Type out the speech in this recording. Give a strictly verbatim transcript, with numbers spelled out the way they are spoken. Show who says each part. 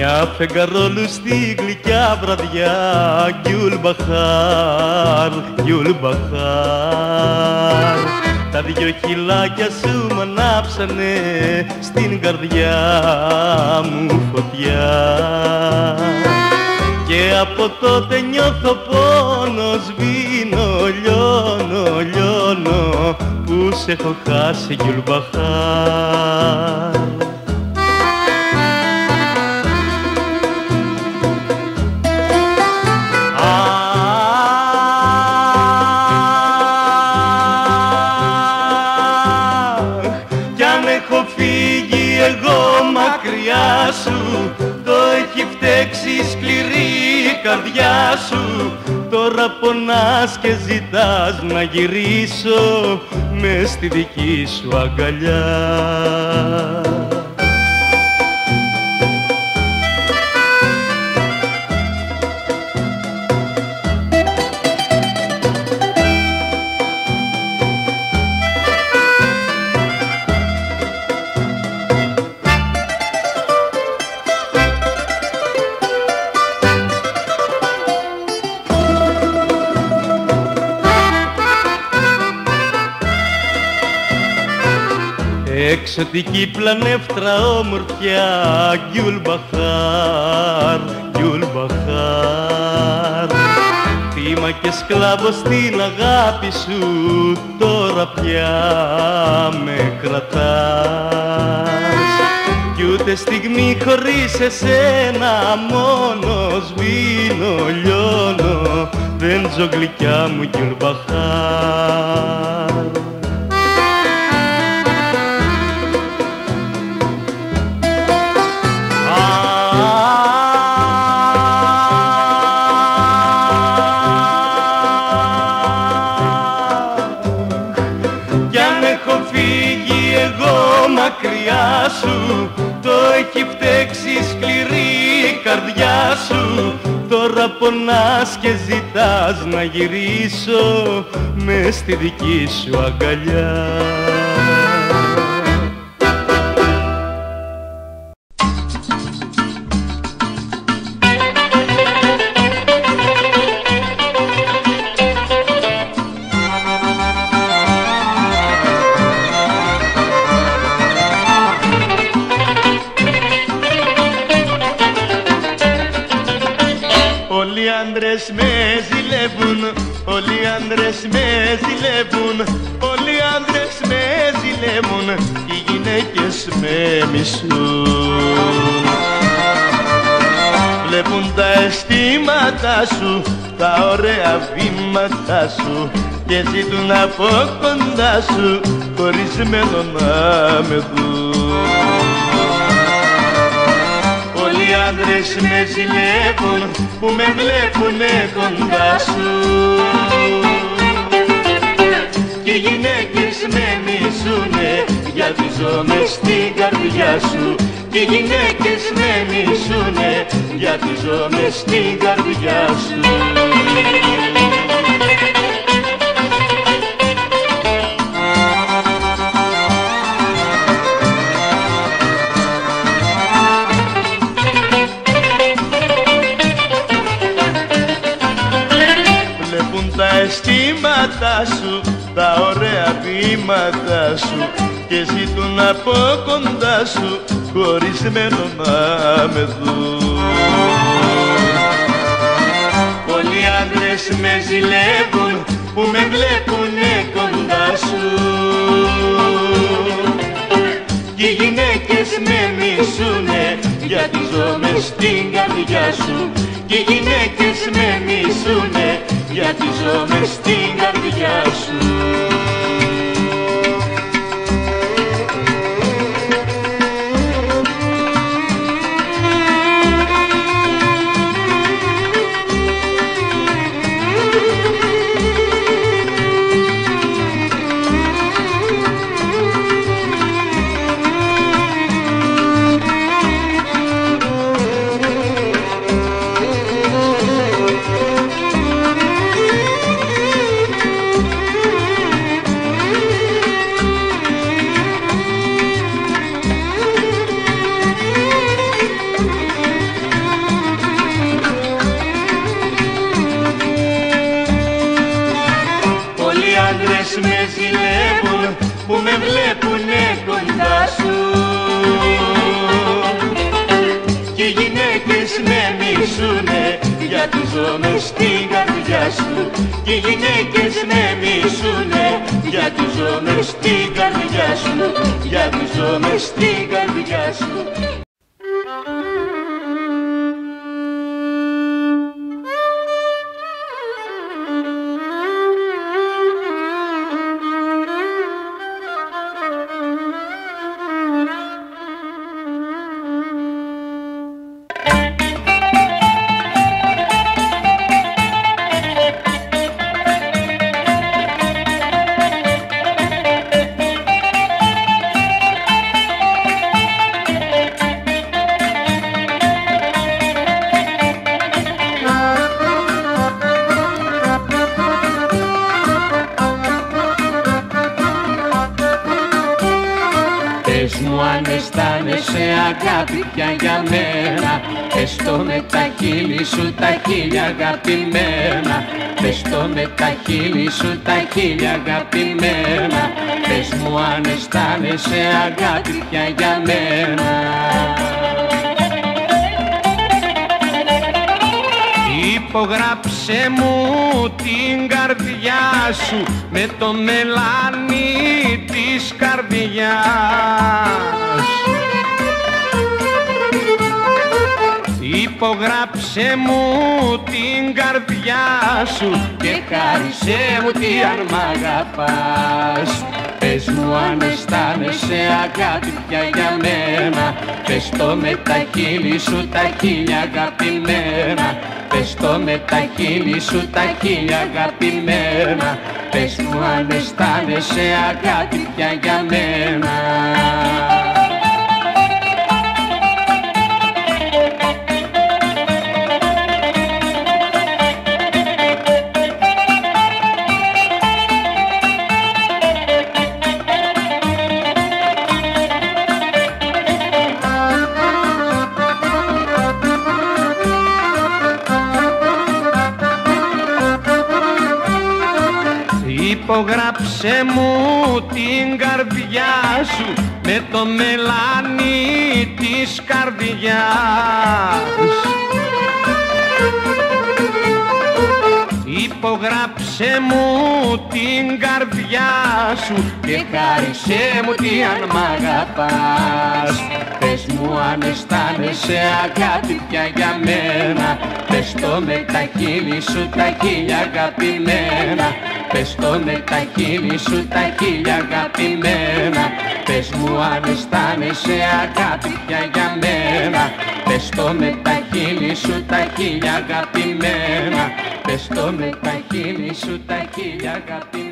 Speaker 1: Μια φεγγαρόλου στη γλυκιά βραδιά, Γκιουλ Μπαχάρ, Γκιουλ Μπαχάρ. Τα δυο χυλάκια σου μ' ανάψανε στην καρδιά μου φωτιά. Και από τότε νιώθω πόνο, σβήνω, λιώνω, λιώνω, που σε έχω χάσει, Γκιουλ Μπαχάρ. Σου, το έχει φταίξει η σκληρή καρδιά σου. Τώρα πονάς και ζητάς να γυρίσω μες στη δική σου αγκαλιά. Εξωτική πλανεύτρα όμορφιά, Γκιουλ Μπαχάρ, Γκιουλ Μπαχάρ. Θύμα και σκλάβος στην αγάπη σου, τώρα πια με κρατάς. Κι ούτε στιγμή χωρίς εσένα, μόνο σβήνω, λιώνω, δεν ζω γλυκιά μου, Γκιουλ Μπαχάρ. Μακριά σου, το έχει φταίξει η σκληρή καρδιά σου. Τώρα πονάς και ζητάς να γυρίσω μες στη δική σου αγκαλιά.
Speaker 2: Όλοι οι άντρες με ζηλεύουν, όλοι οι άντρες με ζηλεύουν, όλοι οι άντρες με ζηλεύουν, οι γυναίκες με μισούν. Βλέπουν τα αισθήματά σου, τα ωραία βήματα σου, και ζητούν από κοντά σου, χωρισμένο να με δουν. Όλοι οι άντρες με ζηλεύουν, που με βλέπουνε κοντά σου, και οι γυναίκες με μισούνε, γιατί ζω μες στην καρδιά σου. Και οι γυναίκες με μισούνε, γιατί ζω μες στην καρδιά σου. Τα αισθήματά σου, τα ωραία βήματα σου, και ζητούν από κοντά σου, χωρισμένο να με δουν. Πολλοί άντρες με ζηλεύουν, που με βλέπουνε κοντά σου, και οι γυναίκες με μισούνε, γιατί ζω μες στην καρδιά σου. Και οι γυναίκες με μισούνε, γιατί ζω μες στην καρδιά σου. με ζηλεύουν που με βλέπουνε κοντά σου. Και οι γυναίκες με μισούνε γιατί ζω μες στην καρδιά σου. Και οι γυναίκες με μισούνε γιατί ζω μες στην καρδιά σου. Γιατί ζω μες στην καρδιά σου.
Speaker 3: Πες μου αν αισθάνεσαι αγάπη πια για μένα. Πες το με τα χείλη σου τα χείλια αγαπημένα. Πες το με τα χείλη σου τα χείλια αγαπημένα. Πες μου αν αισθάνεσαι αγάπη πια για μένα.
Speaker 1: Υπογράψε μου την καρδιά σου με το μελάνι της καρδιάς. Υπογράψε μου την καρδιά σου
Speaker 3: και χάρισέ μου τι αν μ' αγαπάς. Πες μου αν αισθάνεσαι αγάπη πια για μένα. Πες το με τα χείλη σου τα χείλια αγαπημένα. Πες το με τα χείλη σου τα χείλια αγαπημένα. Πες μου αν αισθάνεσαι αγάπη πια για μένα.
Speaker 1: Υπογράψε μου την καρδιά σου με το μελάνι της καρδιάς. Υπογράψε μου την καρδιά σου και χάρισέ μου τι αν μ' αγαπάς. Πες μου αν αισθάνεσαι αγάπη πια για μένα. Πες το με τα χείλη σου τα χείλια αγαπημένα. Πες το με τα χείλη σου τα χείλια αγαπημένα. Πες μου αν αισθάνεσαι αγάπη πια για μένα. Πες το με τα χείλη σου τα χείλια αγαπημένα. Πες το με τα χείλη σου τα χείλια αγαπημένα.